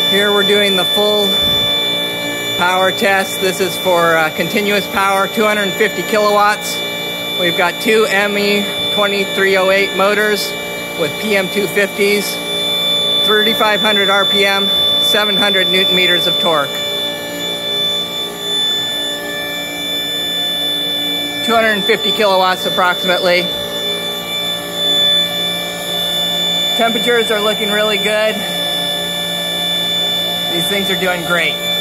Here we're doing the full power test. This is for continuous power, 250 kilowatts. We've got two ME2308 motors with PM250s, 3,500 RPM, 700 Newton meters of torque. 250 kilowatts approximately. Temperatures are looking really good. These things are doing great.